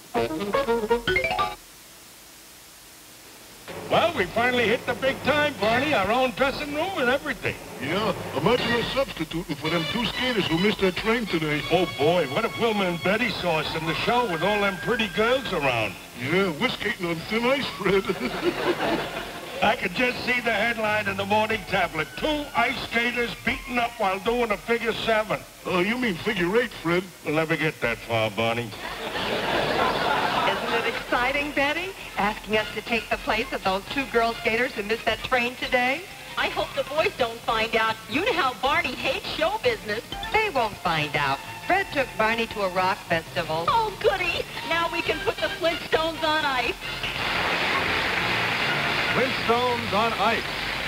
Well, we finally hit the big time, Barney. Our own dressing room and everything. Yeah, imagine us substituting for them two skaters who missed their train today. Oh, boy, what if Wilma and Betty saw us in the show with all them pretty girls around? Yeah, we're skating on thin ice, Fred. I could just see the headline in the morning tablet. 2 ice skaters beaten up while doing a figure 7. Oh, you mean figure 8, Fred. We'll never get that far, Barney. Isn't it exciting, Betty? Asking us to take the place of those 2 girl skaters who missed that train today? I hope the boys don't find out. You know how Barney hates show business. They won't find out. Fred took Barney to a rock festival. Oh, goody. Now we can put the Flintstones on ice. Flintstones on ice.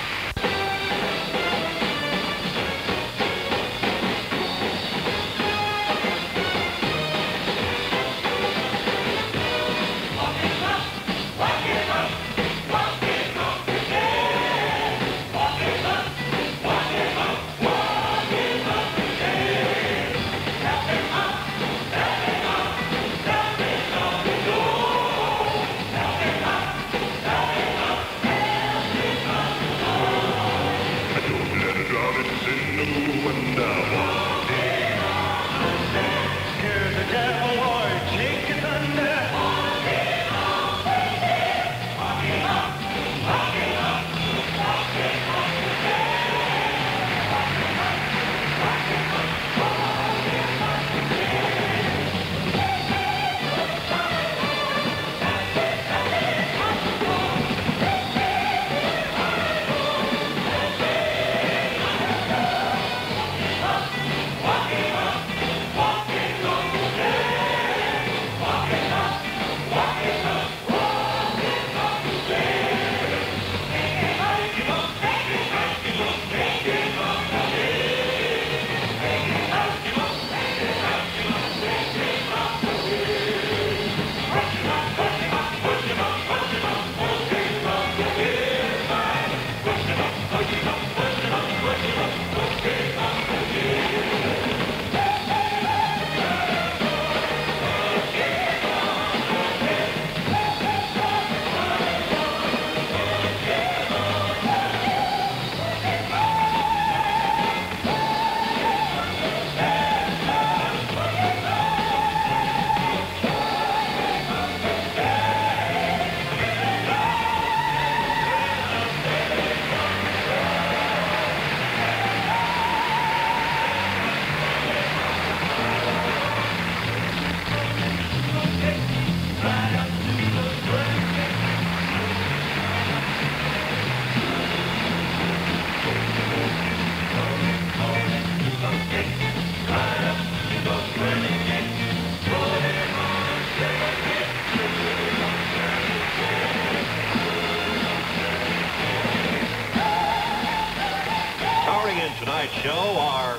Tonight's show are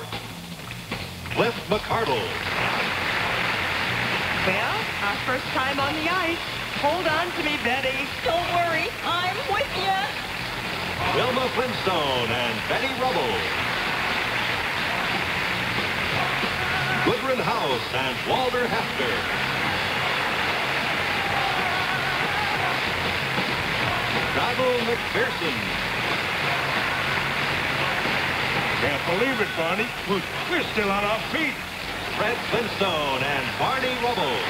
Cliff McArdle. Well, our first time on the ice. Hold on to me, Betty. Don't worry, I'm with you. Wilma Flintstone and Betty Rubbles. Gudrun Hauss and Walter Hafner. McPherson. Can't believe it, Barney. We're still on our feet. Fred Flintstone and Barney Rubbles.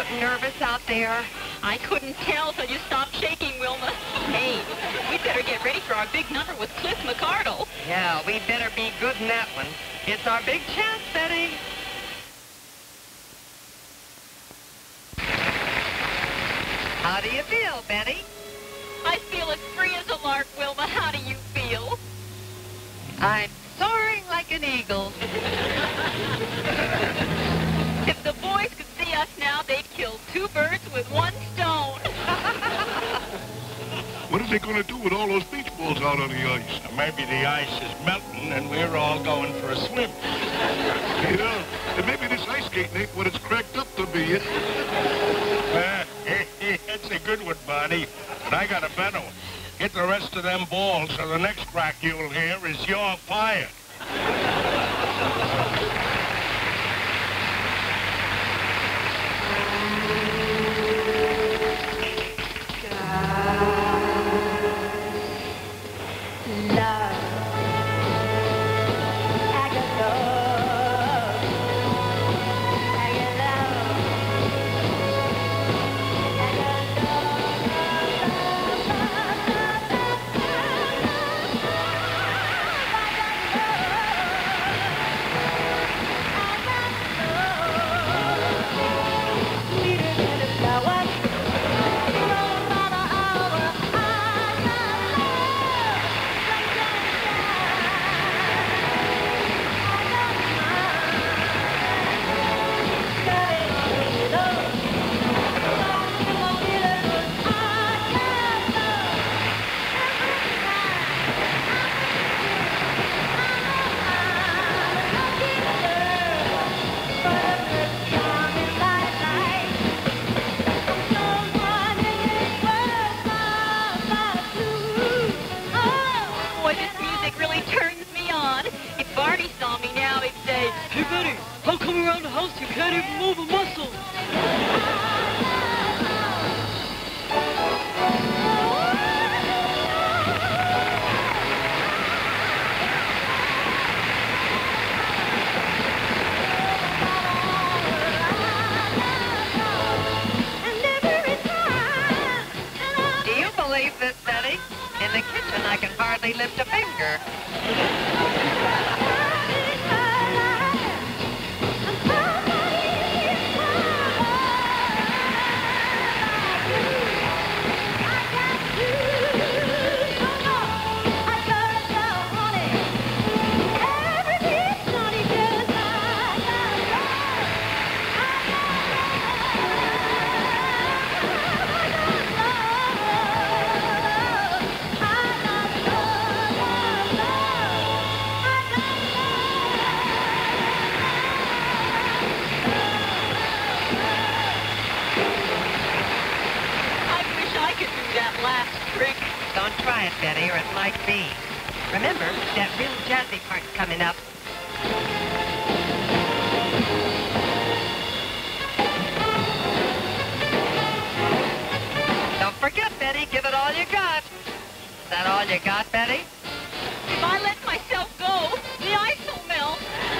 nervous out there? I couldn't tell till you stopped shaking, Wilma. Hey, we better get ready for our big number with Cliff McArdle. Yeah, we better be good in that one. It's our big chance, Betty. How do you feel, Betty? I feel as free as a lark, Wilma. How do you feel? I'm soaring like an eagle. If the boys could see us now, they'd kill two birds with one stone. What are they going to do with all those beach balls out on the ice? Maybe the ice is melting and we're all going for a swim. Yeah, and maybe this ice skating ain't what it's cracked up to be. That's a good one, Barney. But I got a better one. Get the rest of them balls, so the next crack you'll hear is you're fired. Lift a finger. Try it, Betty, or it might be. Remember, that real jazzy part's coming up. Don't forget, Betty, give it all you got. Is that all you got, Betty? If I let myself go, the ice will melt.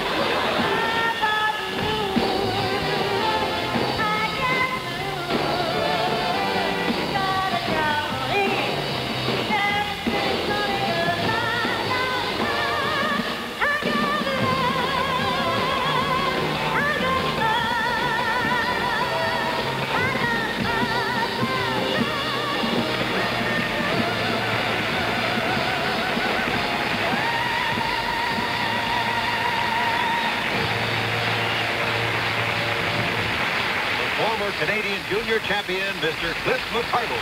Canadian junior champion, Mr. Cliff McArdle.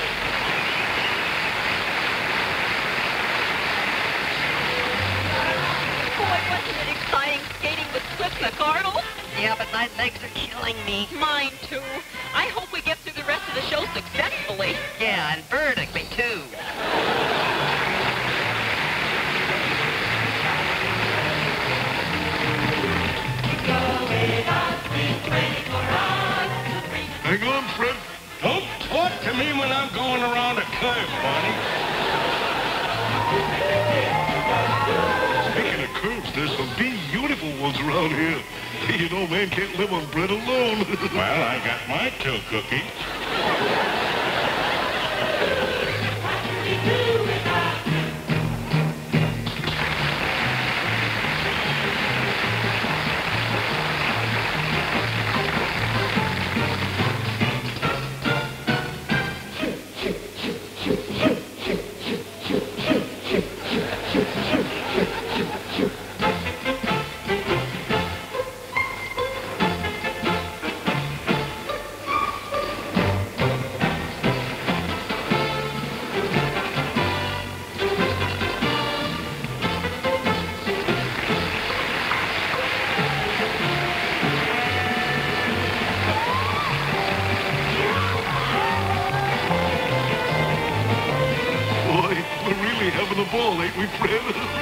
Boy, wasn't it exciting skating with Cliff McArdle? Yeah, but my legs are killing me. Mine, too. I hope we get through the rest of the show successfully. Yeah, and vertically, too. Hang on, Fred. Don't talk to me when I'm going around a curve, Barney. Speaking of curves, there's some beautiful ones around here. You know, man can't live on bread alone. Well, I got my 2 cookies. Ain't we, Fred?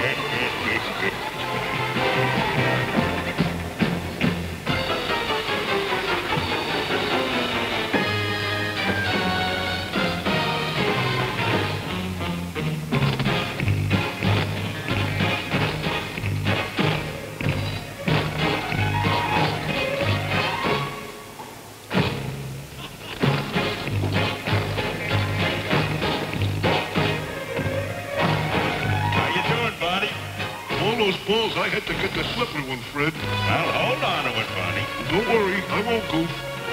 Balls, I had to get the slippery one, Fred. Well, hold on to it, Barney. Don't worry, I won't goof.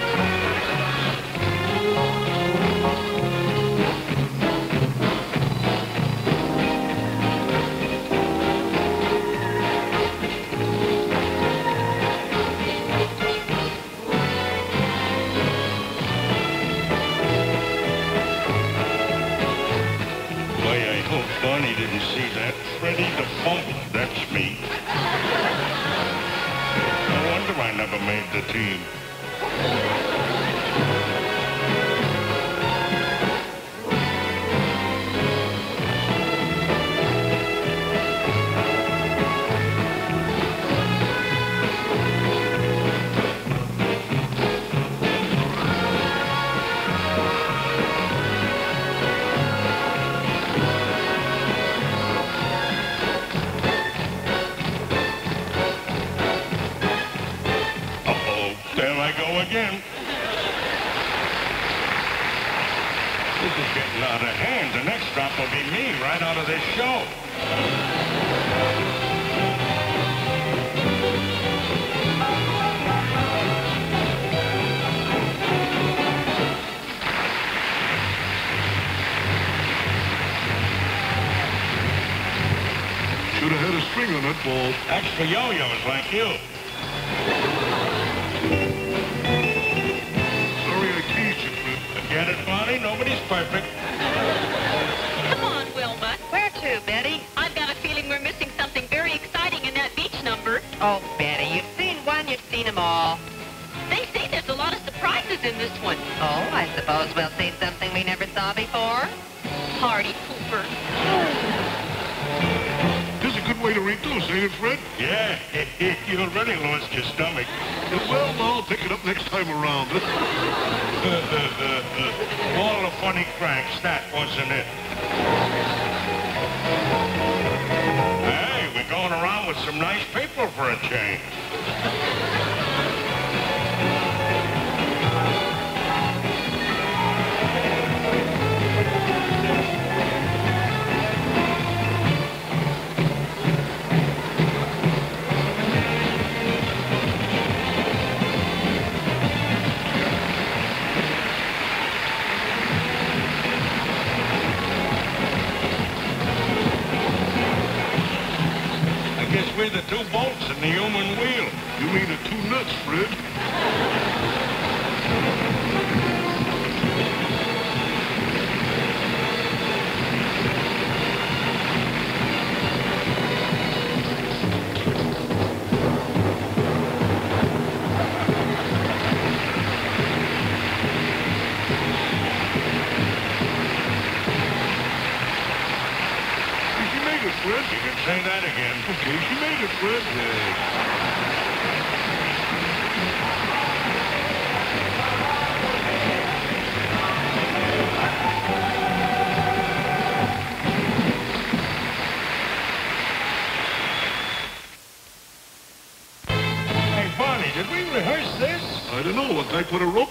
Boy, I hope Barney didn't see that. Freddy the Fumble, that's me. No wonder I never made the team. Again. This is getting out of hand. The next drop will be me right out of this show. Should have had a string on that ball. That's for yo-yos like you. Get it, Barney? Nobody's perfect. Come on, Wilma. Where to, Betty? I've got a feeling we're missing something very exciting in that beach number. Oh, Betty, you've seen one, you've seen them all. They say there's a lot of surprises in this one. Oh, I suppose we'll see something we never saw before. Party pooper. This is a good way to reduce, ain't it, Fred? Yeah, you already lost your stomach. Well, I'll pick it up next time around. All the funny cranks, that wasn't it. Hey, we're going around with some nice people for a change. We're the 2 bolts in the human wheel. You mean the 2 nuts, Fred? Fred? You can say that again. Okay, she made it, Fred.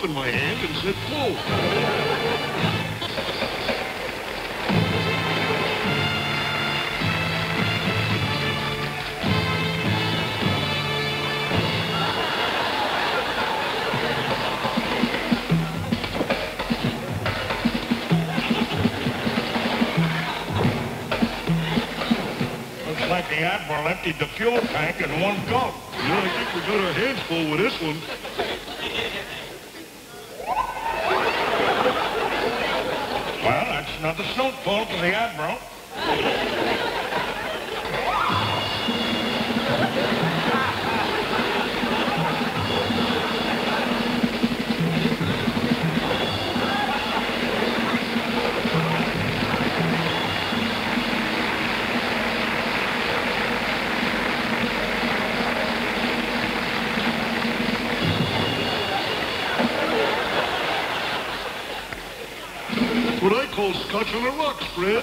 in my hand and said, pull. Like the admiral emptied the fuel tank in one go. Yeah, I think we got our hands full with this one. Well, that's another snowfall for the admiral. What I call scotch on the rocks, Fred.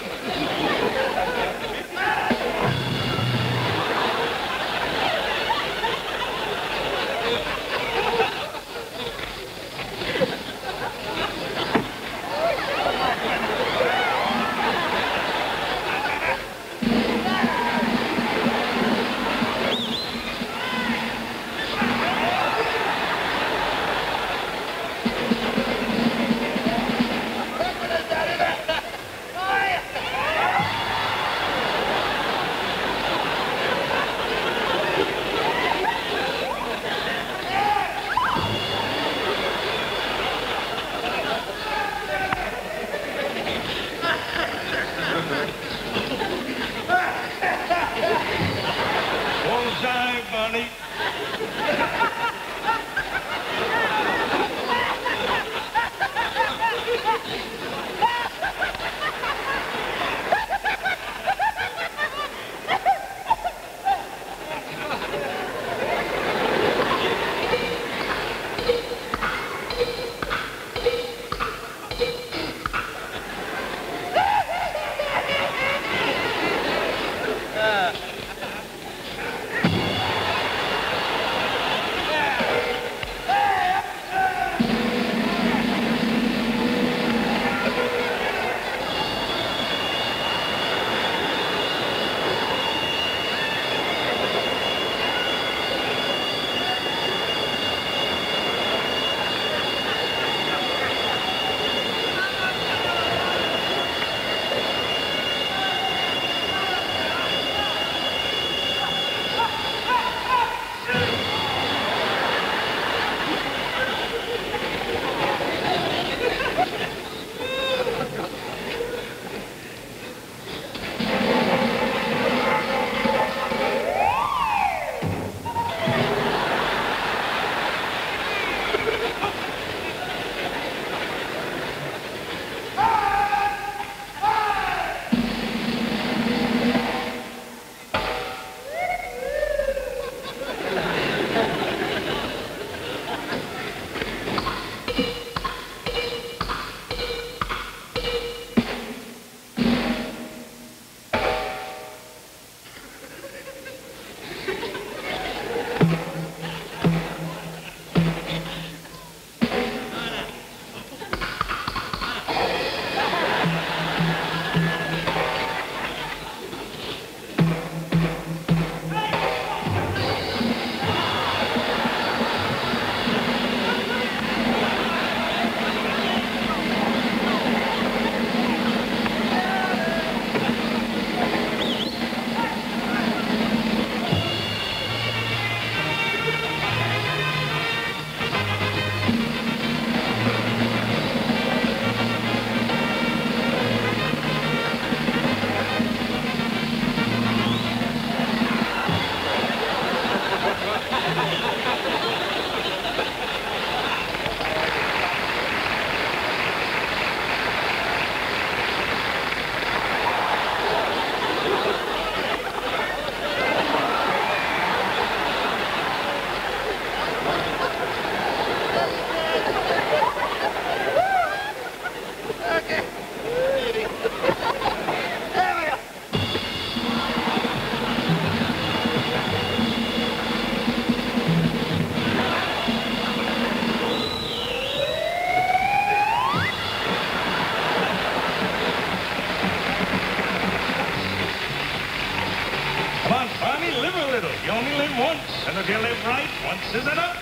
once, and if you live right, once is enough.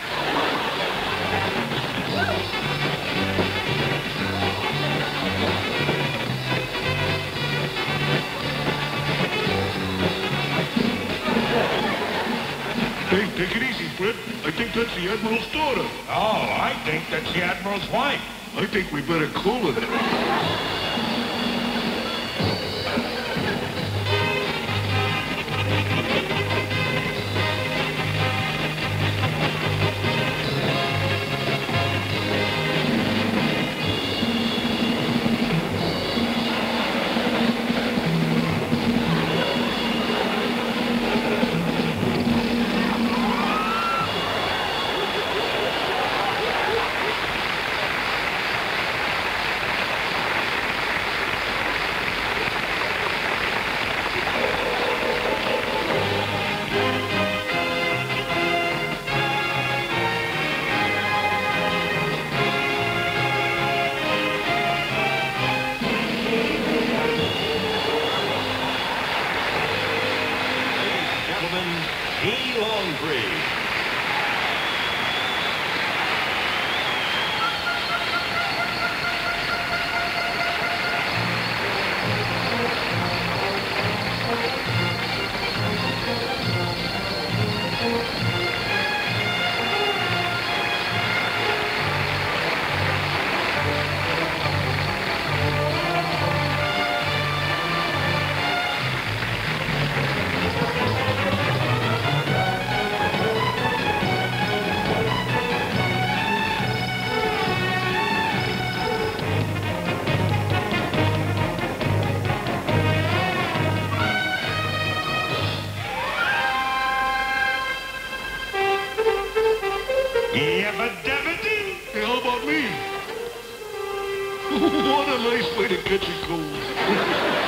Hey, take it easy, Fred. I think that's the admiral's daughter. Oh, I think that's the admiral's wife. I think we better cool it. Longpre. Hey, how about me? What a nice way to catch a cold.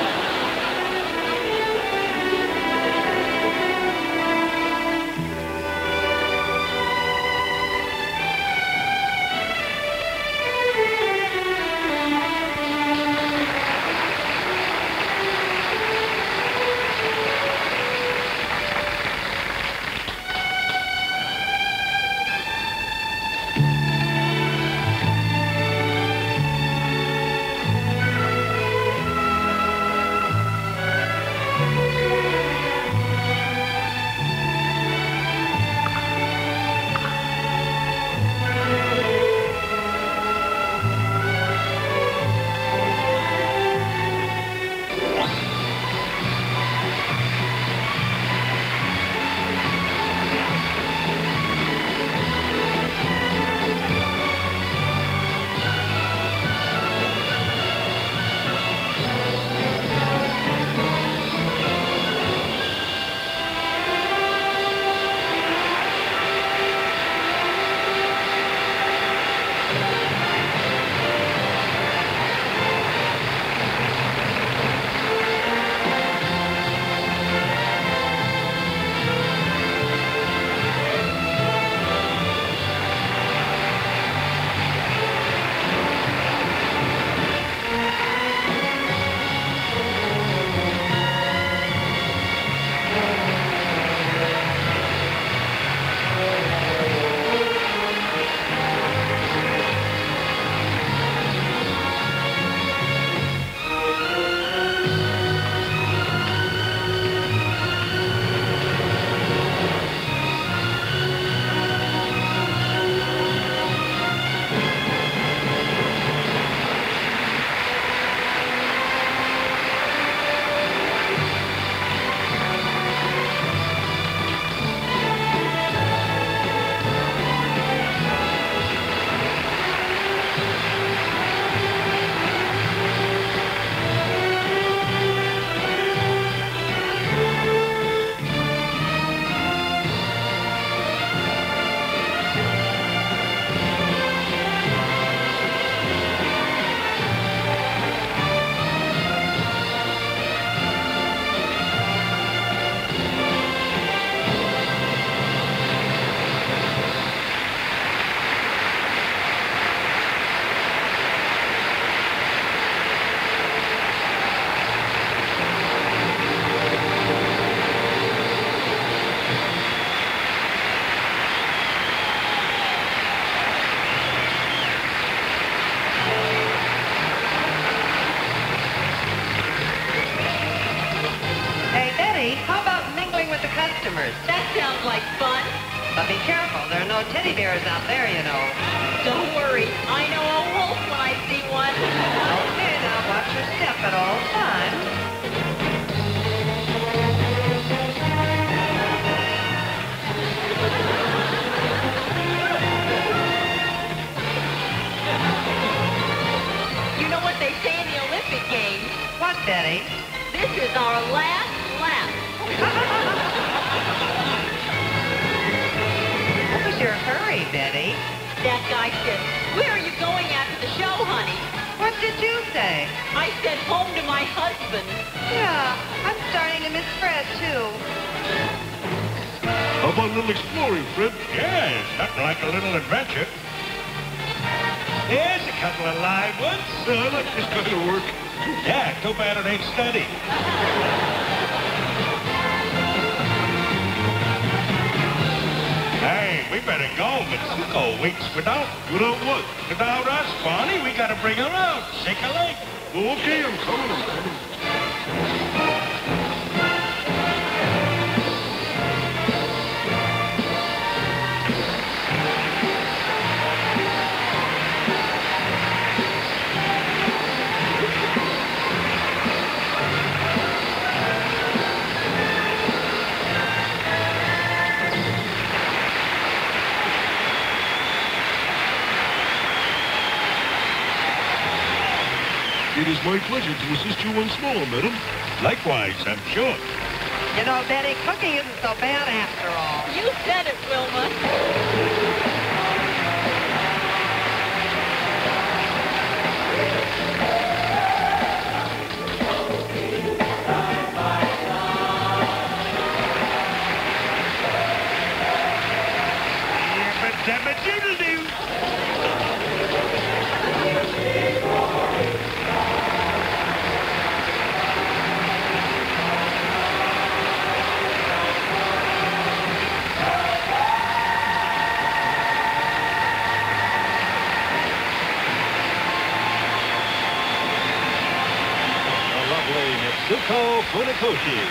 teddy bears out there, you know. Don't worry. I know a wolf when I see one. Okay, now watch your step at all times. You know what they say in the Olympic Games? What, Betty? This is our last lap. What was your hurry, Betty? That guy said, "Where are you going after the show, honey?" What did you say? I said, "Home to my husband." Yeah, I'm starting to miss Fred, too. How about a little exploring, Fred? Yeah, it's nothing like a little adventure. There's a couple of live ones. I like this kind of work. Yeah, too bad it ain't steady. Hey, we better go. Mitsuko waits without. Without what? Without us, Barney. We gotta bring her out. Shake a leg. Okay, I'm coming. It is my pleasure to assist you once more, madam. Likewise, I'm sure. You know, Betty, cooking isn't so bad after all. You said it, Wilma. Yabba-dabba-doodle-doo. Mitsuko Funakoshi.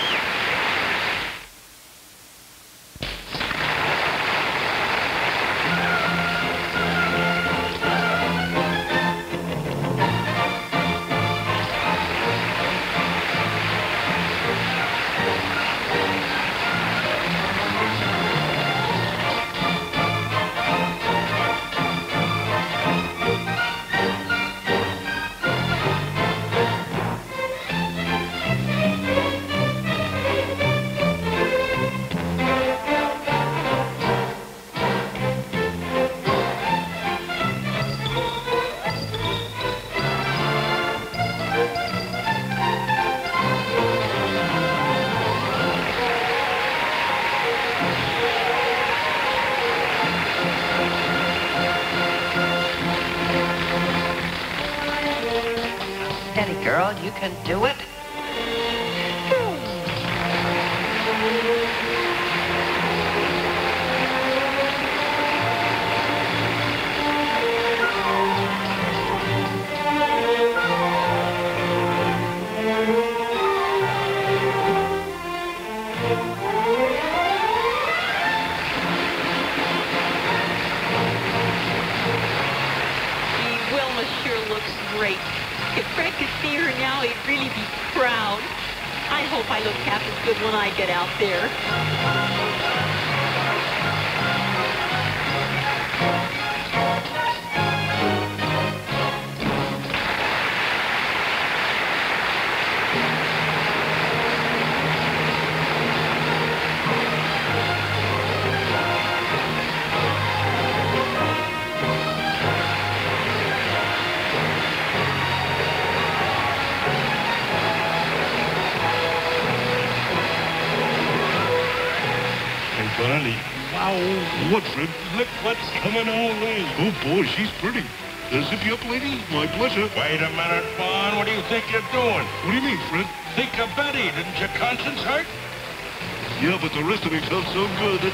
Betty, girl, you can do it. Wilma sure looks great. If Fred could see her now, he'd really be proud. I hope I look half as good when I get out there. Barney. Wow. What, Fred? Look what's coming our way. Oh, boy, she's pretty. Zip you up, lady? My pleasure. Wait a minute, Barn. What do you think you're doing? What do you mean, Fred? Think of Betty. Didn't your conscience hurt? Yeah, but the rest of me felt so good.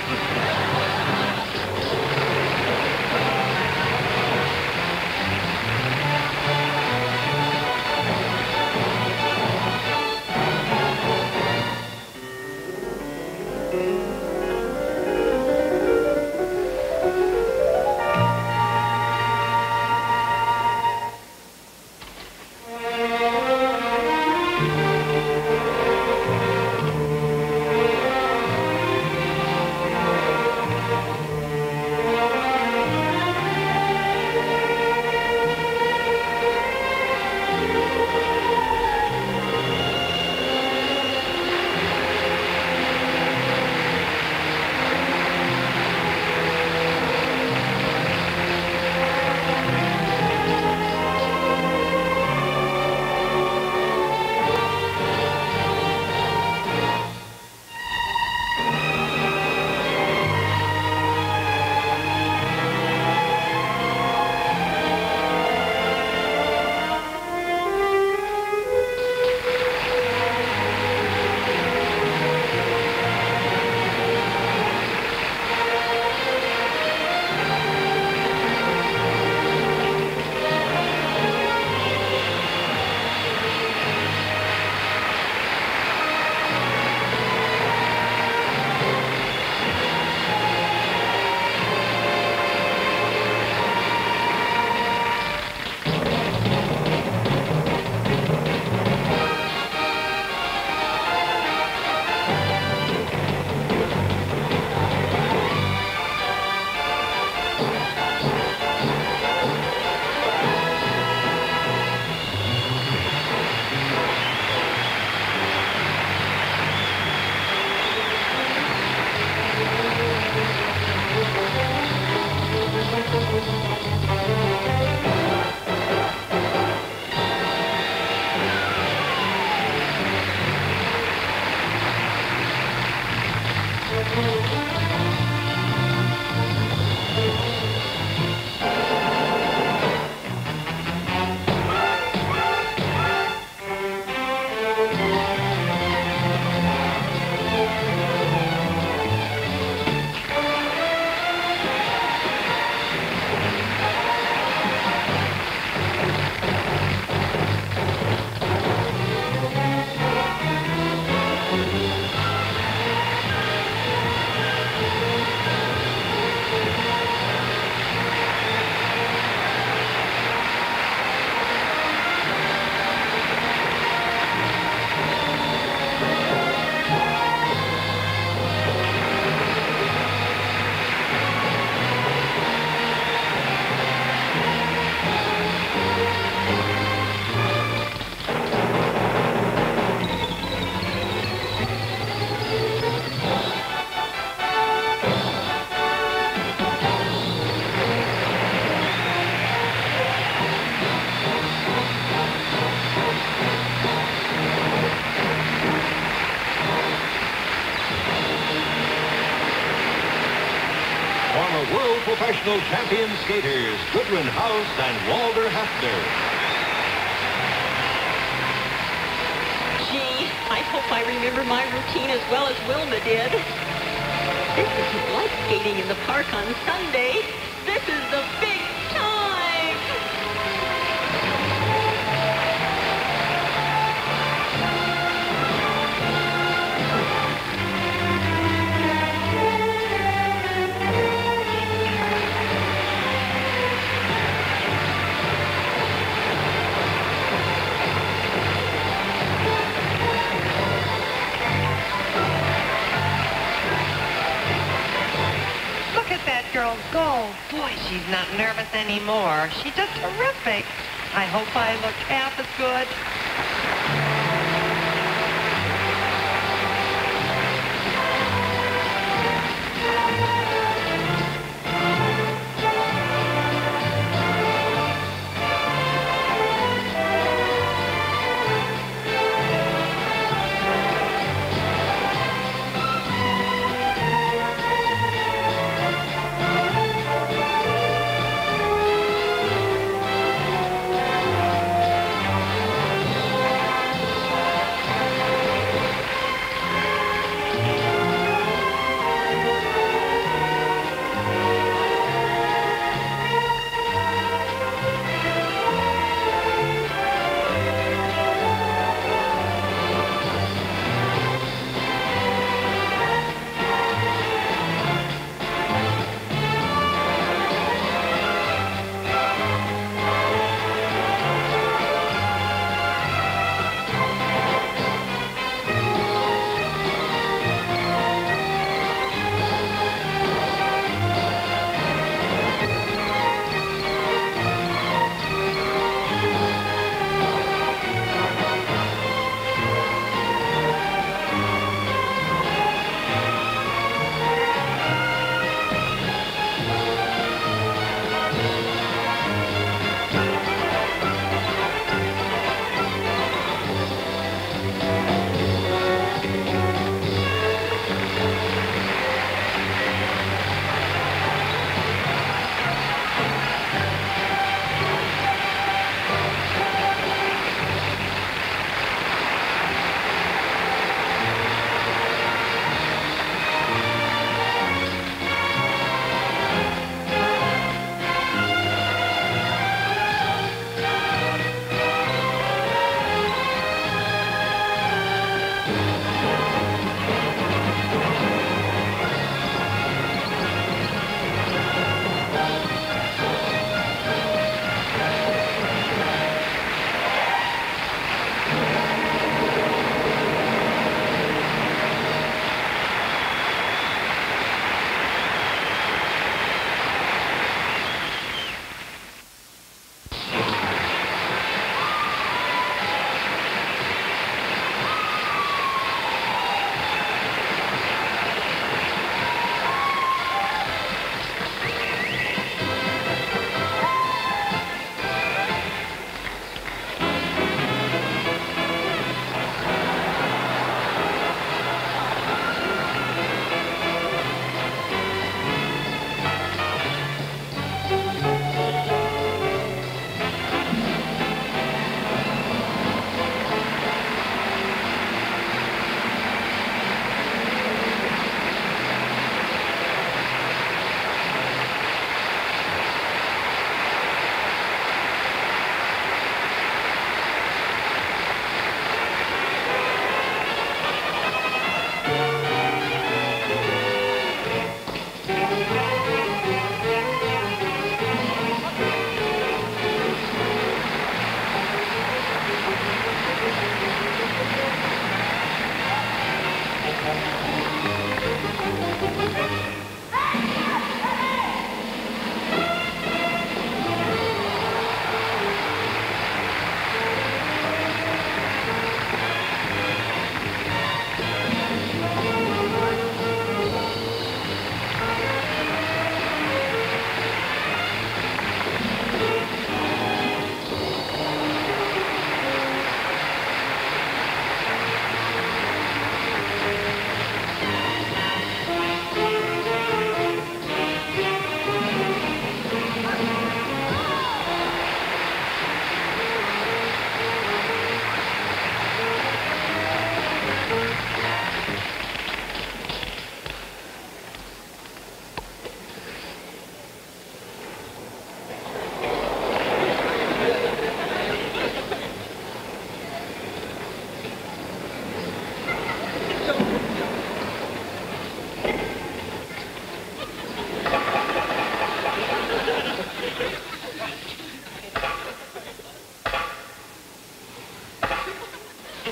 Professional champion skaters, Gudrun, Hauss, and Walter Hafner. Gee, I hope I remember my routine as well as Wilma did. This isn't like skating in the park on Sunday. This is the big time! Girl, go. Boy, she's not nervous anymore. She's just terrific. I hope I look half as good.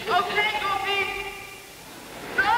Okay, go, Pete. Go!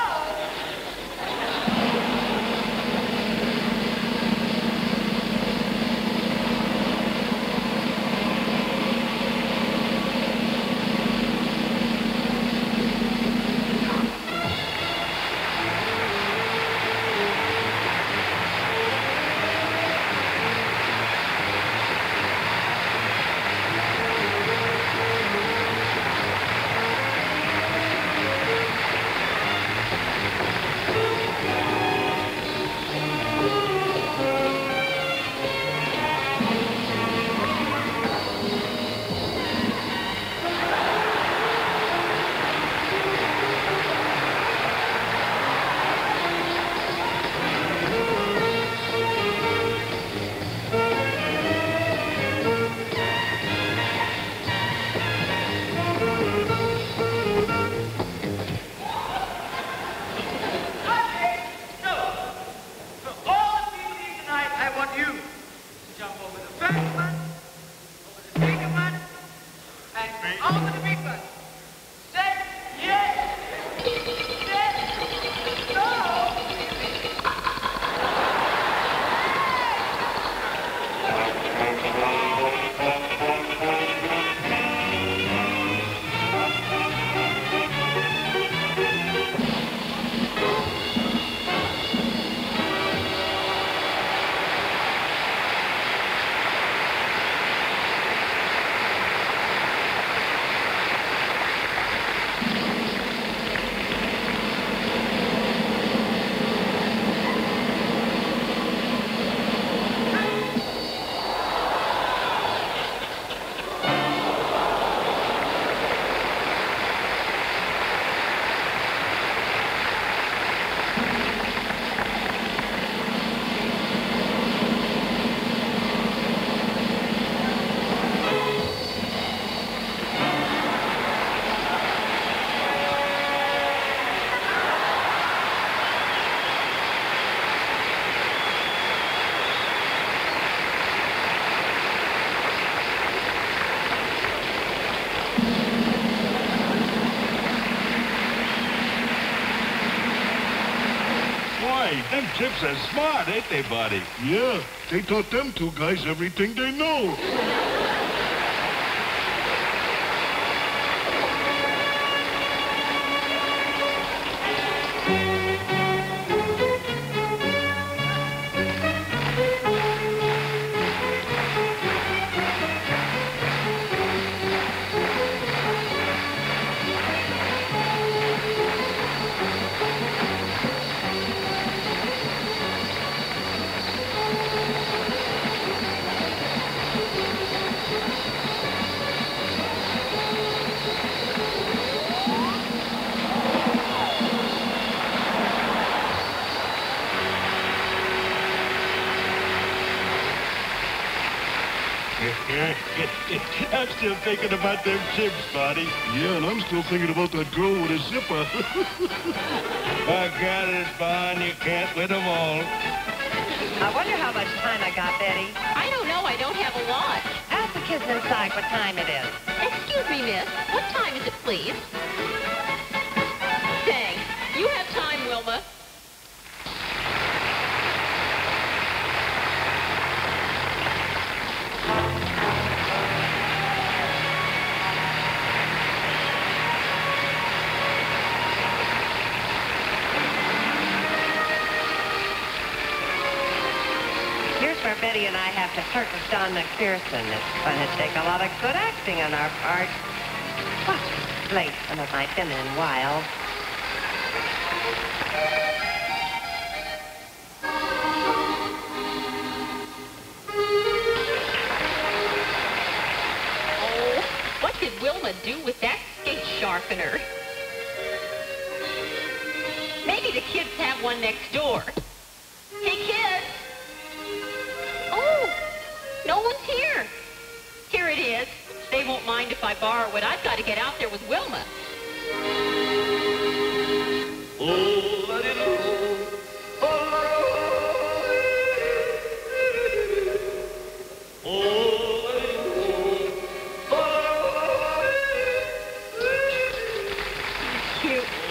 Them chips are smart, ain't they, buddy? Yeah, they taught them two guys everything they know. I'm still thinking about them chips, buddy. Yeah, and I'm still thinking about that girl with a zipper. I got it, Bon. You can't win them all. I wonder how much time I got, Betty. I don't know. I don't have a lot. Ask the kids inside what time it is. Excuse me, miss. What time is it, please? Thanks. You have time, Wilma. Where Betty and I have to flirt with Don McPherson. It's going to take a lot of good acting on our part. Watch me display some of my feminine wiles. Oh, what did Wilma do with that skate sharpener? Maybe the kids have one next door. Hey, kids! Oh, no one's here. Here it is. They won't mind if I borrow it. I've got to get out there with Wilma.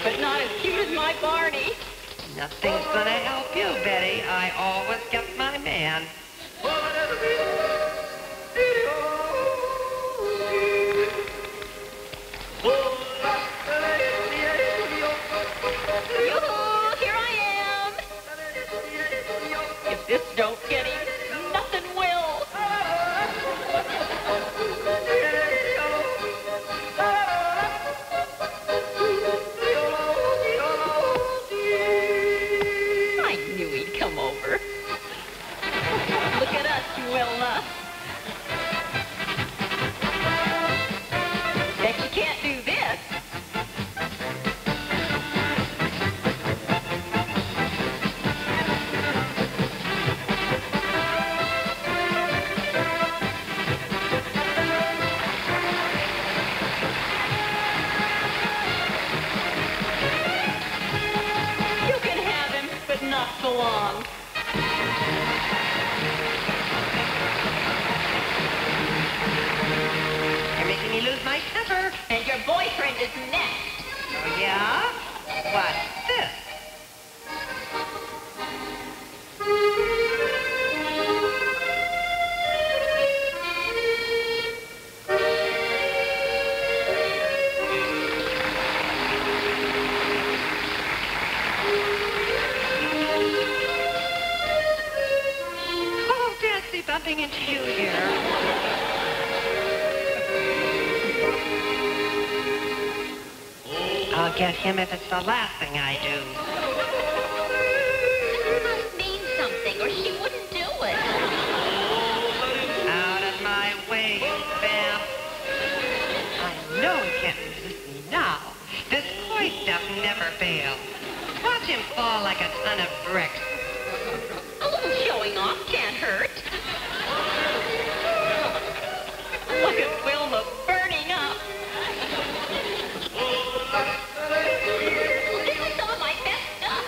but not as cute as my Barney. Nothing's gonna help you, Betty. I always kept my man. Yoo-hoo, here I am. If this don't get him, nothing will. I knew he'd come over. Look at us, Wilma. Bet you can't do this. You can have him, but not for long. You're making me lose my temper. And your boyfriend is next. Oh, yeah? What's this? Oh, fancy bumping into you here. I'll get him if it's the last thing I do. This must mean something, or she wouldn't do it. Out of my way, you vamp. I know he can't resist me now. This toy stuff never fails. Watch him fall like a ton of bricks. A little showing off can't hurt. Look at Wilma burning up. This is some of my best stuff.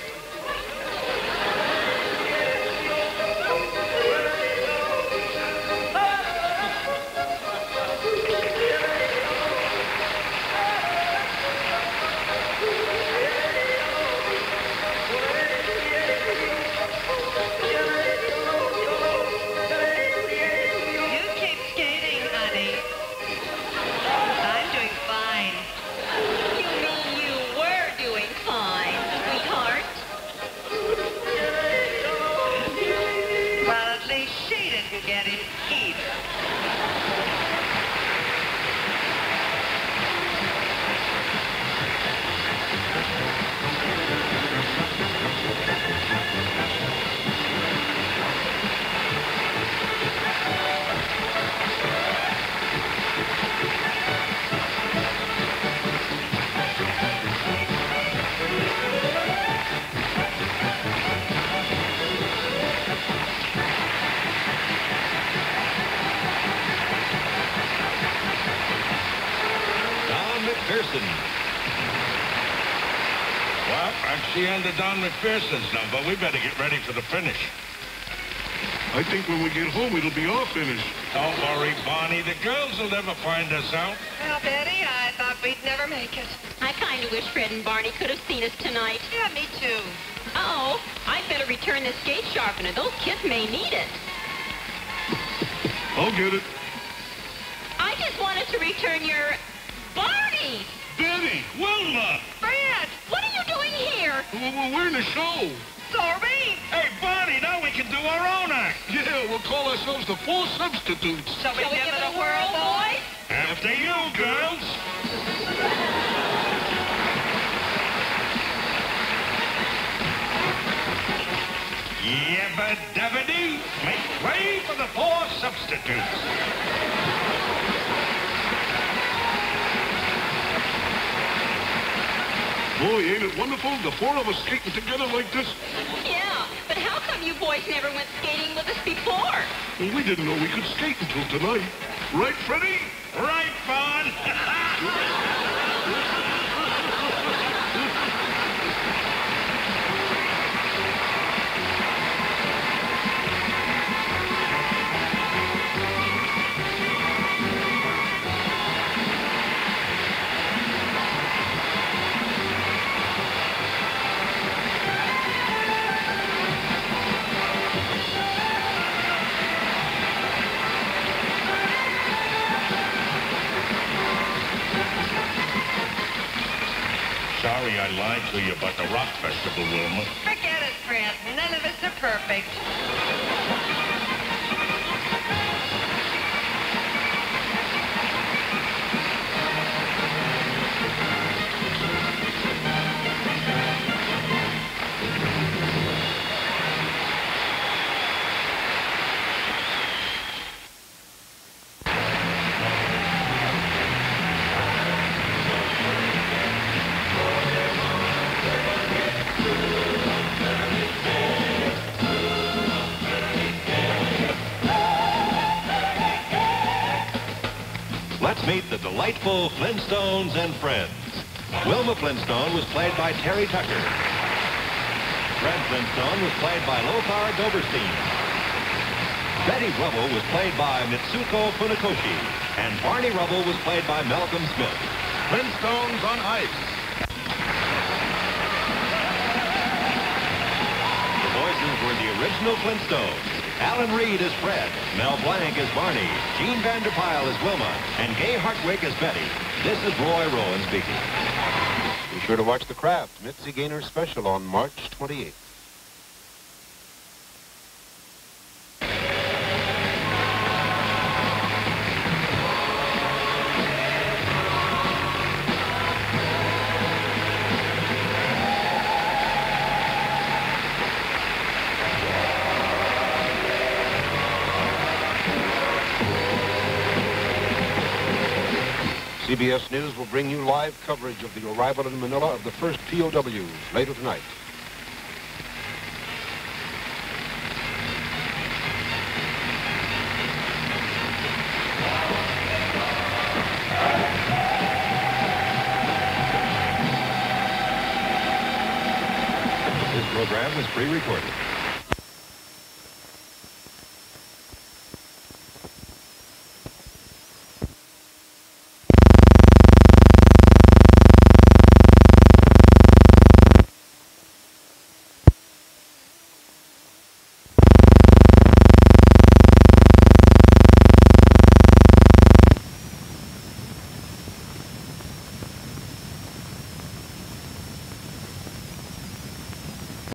You keep skating, honey. I'm doing fine. You mean you were doing fine, sweetheart? Well, at least she didn't get it either. McPherson. Well, that's the end of Don McPherson's number. We better get ready for the finish. I think when we get home, it'll be all finished. Don't worry, Barney. The girls will never find us out. Well, Betty, I thought we'd never make it. I kind of wish Fred and Barney could have seen us tonight. Yeah, me too. Uh-oh, I'd better return this skate sharpener. Those kids may need it. I'll get it. I just wanted to return your... Barney! Betty! Wilma! Fred! What are you doing here? We're in the show. Sorry. Hey, Barney, now we can do our own act. Yeah, we'll call ourselves the Four Substitutes. Shall we give it a whirl, boys? After you, girls. Yabba-dabba-doo. Make way for the Four Substitutes. Boy, ain't it wonderful, the four of us skating together like this? Yeah, but how come you boys never went skating with us before? Well, we didn't know we could skate until tonight. Right, Freddie? Right, Bon. Sorry I lied to you about the rock festival, Wilma. Forget it, Fred. None of us are perfect. Let's meet the delightful Flintstones and Friends. Wilma Flintstone was played by Terry Tucker. Fred Flintstone was played by Lothar Doberstein. Betty Rubble was played by Mitsuko Funakoshi. And Barney Rubble was played by Malcolm Smith. Flintstones on ice. The voices were the original Flintstones. Alan Reed as Fred, Mel Blanc as Barney, Gene Vanderpyle as Wilma, and Gay Hartwig as Betty. This is Roy Rowan speaking. Be sure to watch The Craft, Mitzi Gaynor special on March 28th. CBS News will bring you live coverage of the arrival in Manila of the first POWs later tonight. This program was pre-recorded.